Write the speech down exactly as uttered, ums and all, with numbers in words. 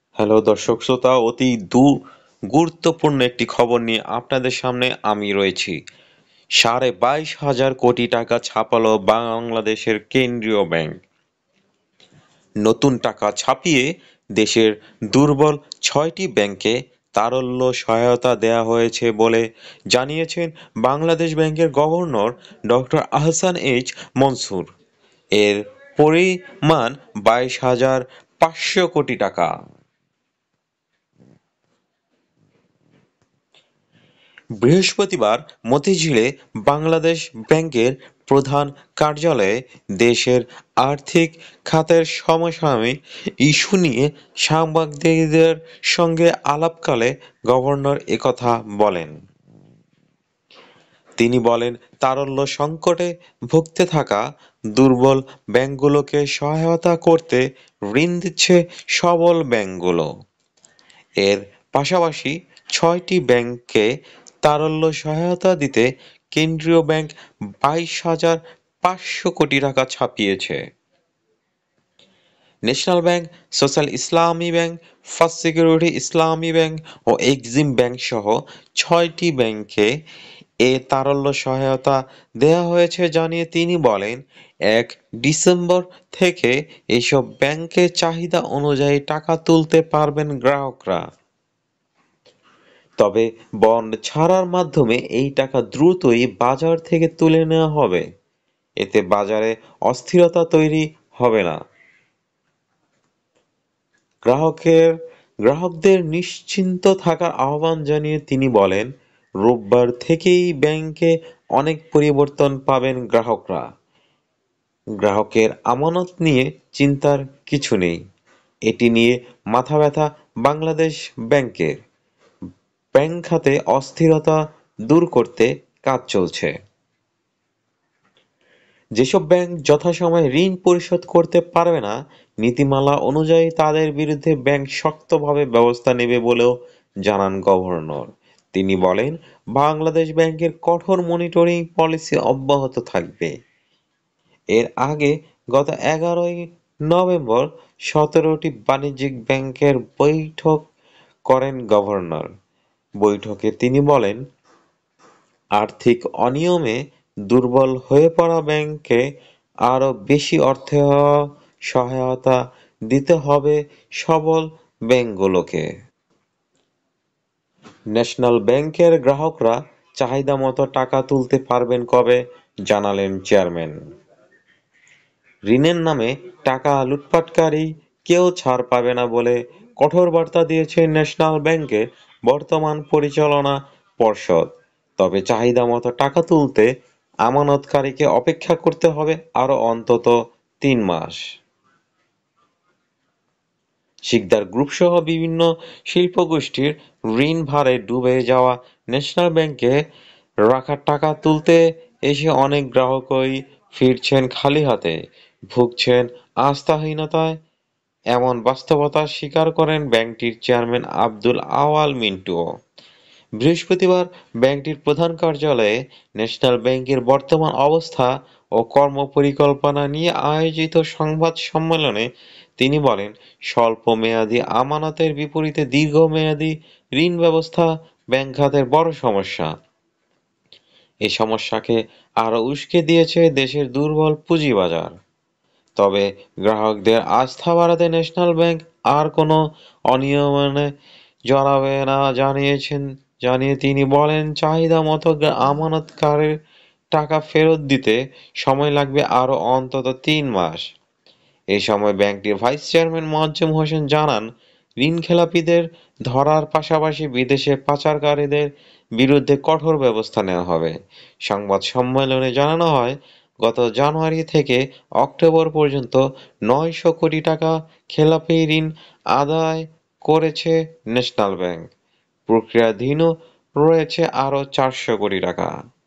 Hello দর্শক শ্রোতা, অতি দু গুরুত্বপূর্ণ একটি খবর নিয়ে আপনাদের সামনে আমি রয়েছি। সাড়ে বাইশ হাজার কোটি টাকা ছাপালো বাংলাদেশের কেন্দ্রীয় ব্যাংক। নতুন টাকা ছাপিয়ে দেশের দুর্বল ছয়টি ব্যাংকে তারল্য সহায়তা দেয়া হয়েছে বলে জানিয়েছেন বাংলাদেশ ব্যাংকের governor doctor Ahsan H Mansur. এর পরিমাণ বাইশ হাজার পাঁচশো কোটি টাকা। বৃহস্পতিবার মতিঝিলে বাংলাদেশ ব্যাংকের প্রধান কার্যালয়ে দেশের আর্থিক খাতের সমসাময়িক ইস্যু নিয়ে সাংবাদিকদের সঙ্গে আলাপকালে গভর্নর একথা বলেন। তিনি বলেন, তারল্য সংকটে ভুগতে থাকা দুর্বল ব্যাংকগুলোকে সহায়তা করতে ঋণ দিচ্ছে সবল ব্যাংকগুলো। এর পাশাপাশি ছয়টি ব্যাংককে তারল্য সহায়তা দিতে কেন্দ্রীয় ব্যাংক বাইশ হাজার পাঁচশো কোটি টাকা ছাপিয়েছে। National Bank, Social Islami Bank, First Security Islami Bank ও এক্সিম ব্যাংক সহ ছয়টি ব্যাংকে এ তারল্য সহায়তা দেয়া হয়েছে জানিয়ে তিনি বলেন, এক ডিসেম্বর থেকে এসব ব্যাংকে চাহিদা অনুযায়ী টাকা তুলতে পারবেন গ্রাহকরা। তবে বন্ড ছাড়ার মাধ্যমে এই টাকা দ্রুতই বাজার থেকে তুলে নেওয়া হবে। এতে বাজারে অস্থিরতা তৈরি হবে না। গ্রাহকের গ্রাহকদের নিশ্চিন্ত থাকার আহ্বান জানিয়ে তিনি বলেন, রোববার থেকেই ব্যাংকে অনেক পরিবর্তন পাবেন গ্রাহকরা। গ্রাহকের আমানত নিয়ে চিন্তার কিছু নেই। এটি নিয়ে মাথা ব্যথা বাংলাদেশ ব্যাংকের। ব্যাংক খাতে অস্থিরতা দূর করতে কাজ চলছে। যেসব ব্যাংক যথাসময়ে ঋণ পরিশোধ করতে পারবে না, নীতিমালা অনুযায়ী তাদের বিরুদ্ধে ব্যাংক শক্তভাবে ব্যবস্থা নেবে বলেও জানান গভর্নর। তিনি বলেন, বাংলাদেশ ব্যাংকের কঠোর মনিটরিং পলিসি অব্যাহত থাকবে। এর আগে গত এগারোই নভেম্বর সতেরোটি বাণিজ্যিক ব্যাংকের বৈঠক করেন গভর্নর। বৈঠকে তিনি বলেন, আর্থিক অনিয়মে দুর্বল হয়ে পড়া ব্যাংককে আরও বেশি অর্থ সহায়তা দিতে হবে সবল ব্যাংকগুলোকে। ন্যাশনাল ব্যাংকের গ্রাহকরা চাহিদামতো টাকা তুলতে পারবেন কবে, জানালেন চেয়ারম্যান। ঋণের নামে টাকা লুটপাটকারী কেউ ছাড় পাবে না বলে কঠোর বার্তা দিয়েছে ন্যাশনাল ব্যাংকের বর্তমান পরিচালনা পর্ষদ। তবে চাহিদামতো টাকা তুলতে আমানতকারীকে অপেক্ষা করতে হবে আরও অন্তত তিন মাস। শিকদার গ্রুপসহ বিভিন্ন শিল্পগোষ্ঠীর ঋণভারে ডুবে যাওয়া ন্যাশনাল ব্যাংকে রাখা টাকা তুলতে এসে অনেক গ্রাহকই ফিরছেন খালি হাতে, ভুগছেন আস্থাহীনতায়। এমন বাস্তবতা স্বীকার করেন ব্যাংকটির চেয়ারম্যান আব্দুল আওয়াল মিন্টুও। বৃহস্পতিবার ব্যাংকটির প্রধান কার্যালয়ে ন্যাশনাল ব্যাংকের বর্তমান অবস্থা ও কর্মপরিকল্পনা নিয়ে আয়োজিত সংবাদ সম্মেলনে তিনি বলেন, স্বল্প মেয়াদী আমানতের বিপরীতে দীর্ঘমেয়াদী ঋণ ব্যবস্থা ব্যাংক খাতের বড় সমস্যা। এই সমস্যাকে আরও উস্কে দিয়েছে দেশের দুর্বল পুঁজিবাজার। তবে গ্রাহকদের আস্থা বাড়াতে ন্যাশনাল ব্যাংক আর কোনো অনিয়মে জড়াবে না জানিয়েছেন জানিয়ে তিনি বলেন, চাহিদা মতো আমানতকারীর টাকা ফেরত দিতে সময় লাগবে আরও অন্তত তিন মাস। এ সময় ব্যাংকটির ভাইস চেয়ারম্যান মোয়াজ্জেম হোসেন জানান, ঋণখেলাপিদের ধরার পাশাপাশি বিদেশে পাচারকারীদের বিরুদ্ধে কঠোর ব্যবস্থা নেওয়া হবে। সংবাদ সম্মেলনে জানানো হয়, গত জানুয়ারি থেকে অক্টোবর পর্যন্ত নয়শো কোটি টাকা খেলাপি ঋণ আদায় করেছে ন্যাশনাল ব্যাংক। প্রক্রিয়াধীনও রয়েছে আরও চারশো কোটি টাকা।